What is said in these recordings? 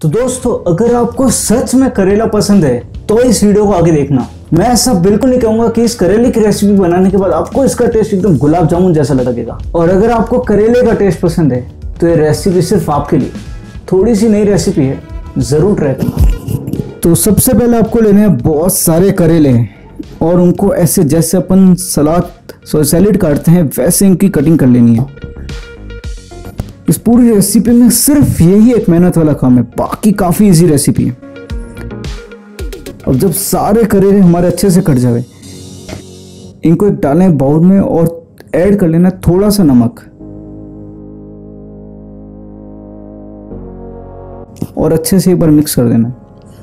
तो दोस्तों, अगर आपको सच में करेला पसंद है तो इस वीडियो को आगे देखना। मैं ऐसा बिल्कुल नहीं कहूंगा कि इस करेले की रेसिपी बनाने के बाद आपको इसका टेस्ट एकदम गुलाब जामुन जैसा लगेगा। और अगर आपको करेले का टेस्ट पसंद है तो ये रेसिपी सिर्फ आपके लिए। थोड़ी सी नई रेसिपी है, जरूर ट्राई करना। तो सबसे पहले आपको लेने हैं बहुत सारे करेले और उनको ऐसे जैसे अपन सैलेड काटते हैं वैसे इनकी कटिंग कर लेनी है। इस पूरी रेसिपी में सिर्फ यही एक मेहनत वाला काम है, बाकी काफी इजी रेसिपी है। अब जब सारे करेले हमारे अच्छे से कट जाए, इनको एक डालें बाउल में और ऐड कर लेना थोड़ा सा नमक और अच्छे से एक बार मिक्स कर देना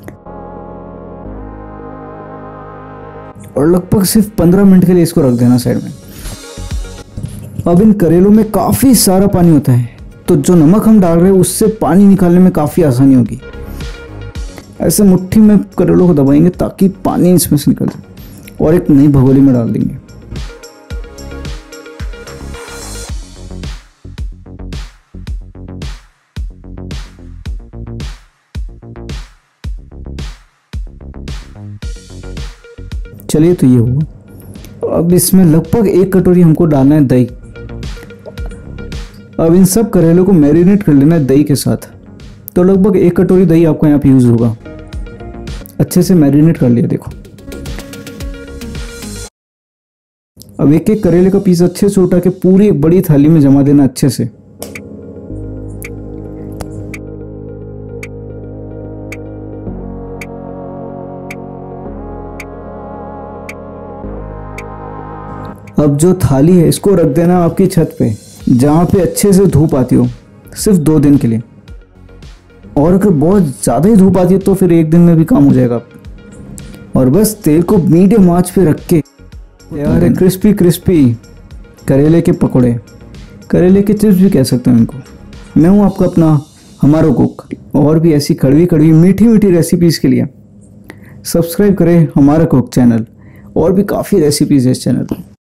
और लगभग सिर्फ 15 मिनट के लिए इसको रख देना साइड में। अब इन करेलों में काफी सारा पानी होता है, तो जो नमक हम डाल रहे हैं उससे पानी निकालने में काफी आसानी होगी। ऐसे मुट्ठी में करेलों को दबाएंगे ताकि पानी इसमें से निकल जाए और एक नई भगोनी में डाल देंगे। चलिए, तो ये हुआ। अब इसमें लगभग 1 कटोरी हमको डालना है दही। अब इन सब करेलों को मैरिनेट कर लेना है दही के साथ। तो लगभग 1 कटोरी दही आपको यहाँ पे यूज होगा। अच्छे से मैरिनेट कर लिया। देखो, अब एक एक करेले का पीस अच्छे से उठा के पूरी बड़ी थाली में जमा देना अच्छे से। अब जो थाली है इसको रख देना आपकी छत पे, जहाँ पे अच्छे से धूप आती हो, सिर्फ 2 दिन के लिए। और अगर बहुत ज़्यादा ही धूप आती है तो फिर 1 दिन में भी काम हो जाएगा। और बस तेल को मीडियम आंच पे रख के यार क्रिस्पी क्रिस्पी करेले के पकौड़े, करेले के चिप्स भी कह सकते हैं इनको। मैं हूँ आपका अपना हमारा कुक। और भी ऐसी कड़वी कड़वी मीठी मीठी रेसिपीज़ के लिए सब्सक्राइब करें हमारा कुक चैनल। और भी काफ़ी रेसिपीज़ है इस चैनल पर।